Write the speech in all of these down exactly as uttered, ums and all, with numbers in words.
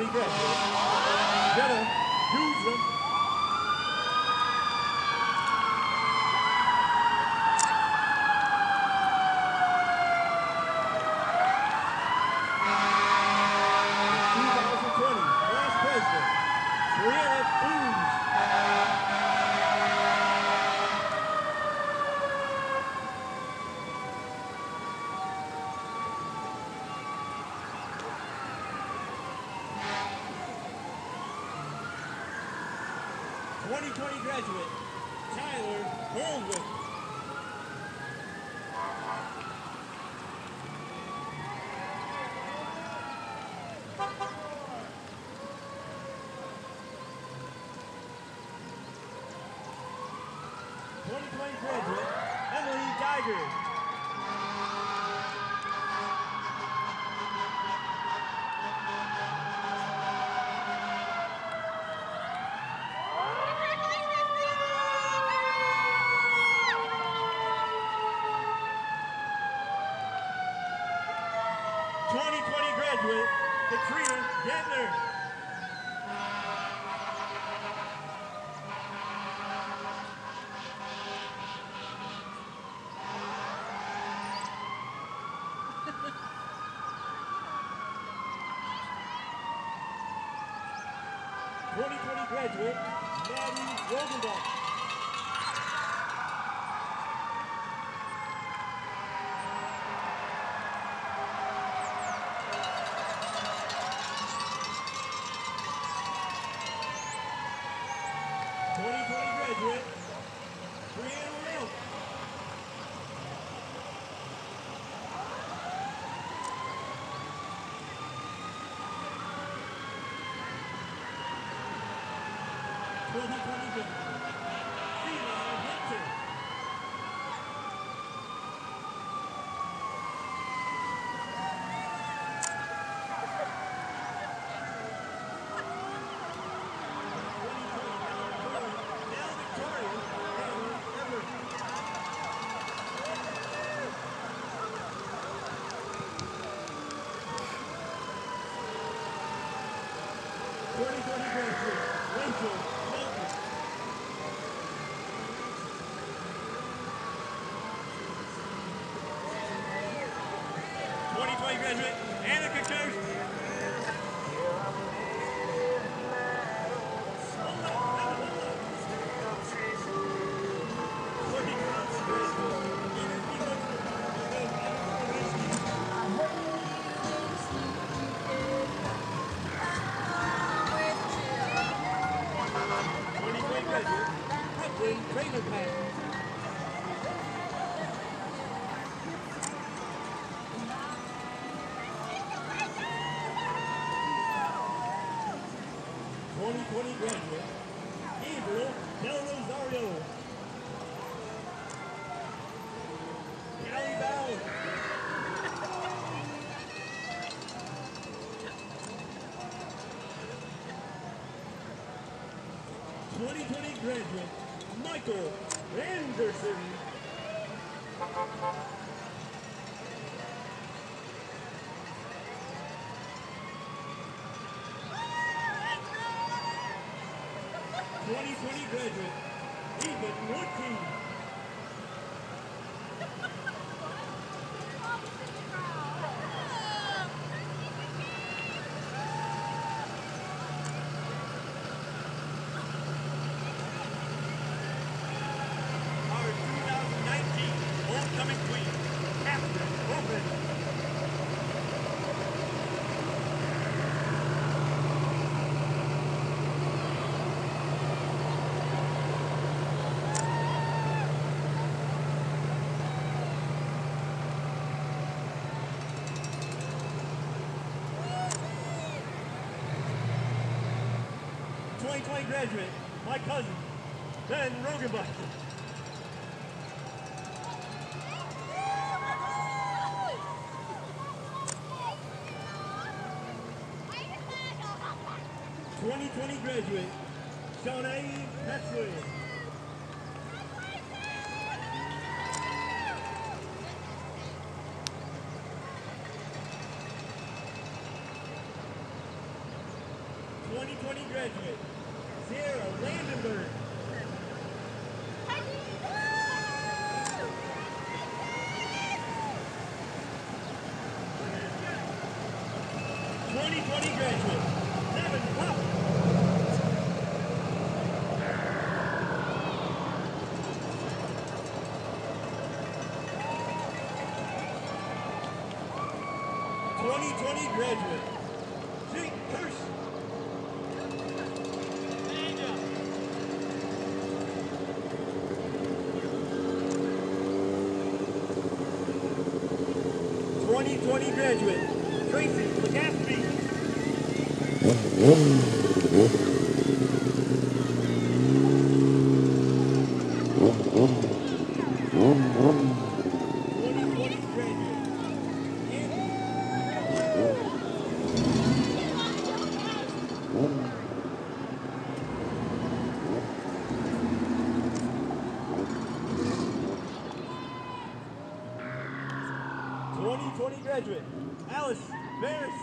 twenty graduate, Jenna Guzman. twenty twenty, class president, Brianna Booz. twenty twenty graduate, Tyler Goldwick. twenty twenty graduate, Emily Geiger. twenty twenty graduate, Katrina Gentner. twenty twenty graduate, Maddie Rosenbach. twenty twenty graduate, Brianna Milk. twenty twenty graduate, Sheila Hunter. twenty twenty graduate, Rachel Malcolm. twenty twenty graduate, Annika Kirsch. Trailer pack. twenty twenty graduate, Gabriel Del Rosario. Callie Bowles. twenty twenty graduate, Michael Anderson. twenty twenty graduate, Ethan Woodkey. Homecoming queen, Catherine Open. twenty twenty graduate, my cousin, Ben Rogenbach. twenty twenty graduate, Shanae Metzler. twenty graduate, Sierra Landenberg. twenty twenty graduate, Devin Pop. twenty twenty graduate, Jake Kirsch. twenty twenty graduate, Tracy McGaffey. twenty twenty graduate, twenty twenty graduate, Alice Barris.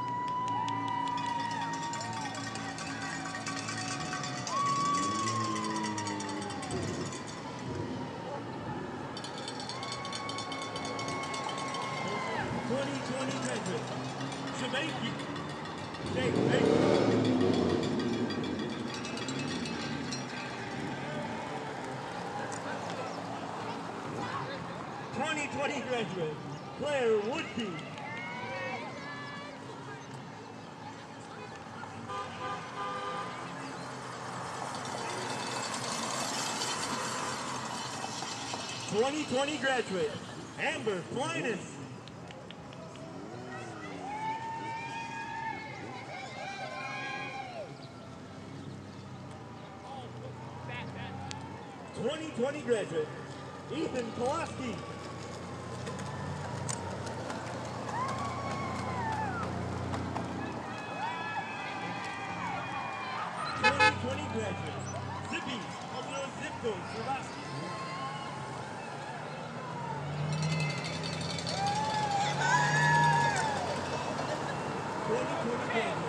twenty twenty graduate, Jamaica, Jake Baker. twenty twenty graduate, Claire Woodkey. twenty twenty graduate, Amber Flinus. twenty twenty graduate, Ethan Kowalski. twenty twenty graduate, Zippy Aldo Zipko Swarovski. twenty twenty graduate,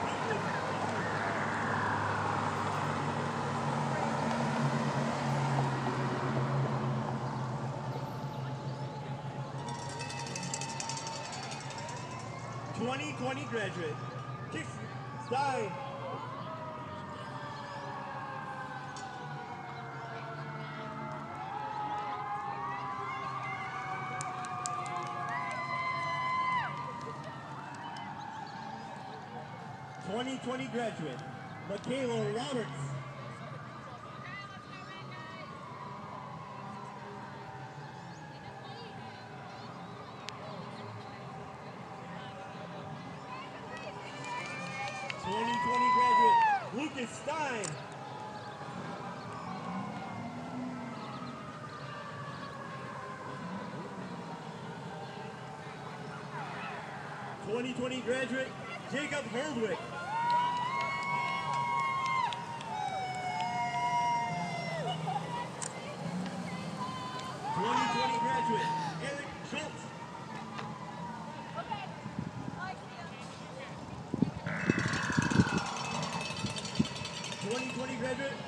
twenty twenty graduate, Kix Stein. twenty twenty graduate, Michaela Roberts. twenty twenty graduate, Lucas Stein. twenty twenty graduate, Jacob Herdwick. twenty twenty graduate, Eric Schultz. twenty twenty graduate,